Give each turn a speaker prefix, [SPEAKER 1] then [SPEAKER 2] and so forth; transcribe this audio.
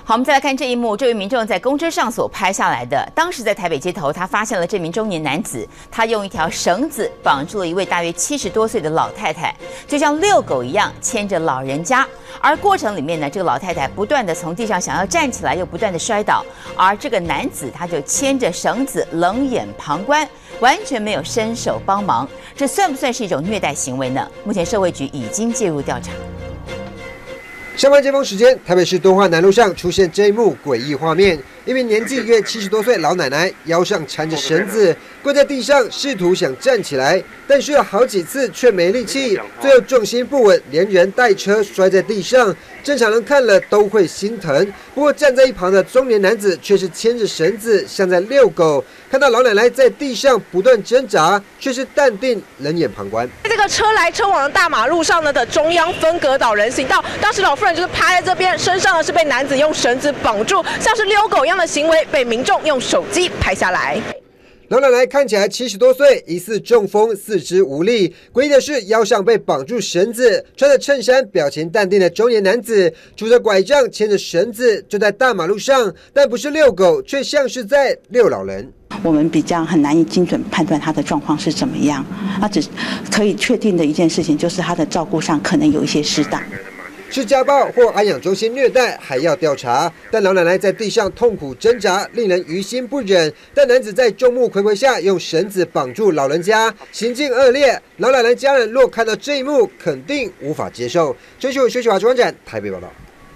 [SPEAKER 1] 好，我们再来看这一幕，这位民众在公车上所拍下来的。当时在台北街头，他发现了这名中年男子，他用一条绳子绑住了一位大约70多岁的老太太，就像遛狗一样牵着老人家。而过程里面呢，这个老太太不断的从地上想要站起来，又不断的摔倒，而这个男子他就牵着绳子冷眼旁观，完全没有伸手帮忙。这算不算是一种虐待行为呢？目前社会局已经介入调查。
[SPEAKER 2] 上班尖峰时间，台北市敦化南路上出现这一幕诡异画面：一名年纪约70多岁老奶奶腰上缠着绳子，跪在地上，试图想站起来，但试了好几次却没力气，最后重心不稳，连人带车摔在地上。正常人看了都会心疼，不过站在一旁的中年男子却是牵着绳子，像在遛狗。看到老奶奶在地上不断挣扎，却是淡定冷眼旁观。
[SPEAKER 3] 在这个车来车往的大马路上呢的中央分隔岛人行道，当时老妇人就是趴在这边，身上呢是被男子用绳子绑住，像是遛狗一样的行为，被民众用手机拍下来。
[SPEAKER 2] 老奶奶看起来70多岁，疑似中风，四肢无力。诡异的是，腰上被绑住绳子，穿着衬衫、表情淡定的中年男子，拄着拐杖，牵着绳子，就在大马路上，但不是遛狗，却像是在遛老人。
[SPEAKER 4] 我们比较很难以精准判断他的状况是怎么样，他只可以确定的一件事情就是他的照顾上可能有一些失当。
[SPEAKER 2] 是家暴或安养中心虐待，还要调查。但老奶奶在地上痛苦挣扎，令人于心不忍。但男子在众目睽睽下用绳子绑住老人家，行径恶劣。老奶奶家人若看到这一幕，肯定无法接受。休息华中央站台北报道。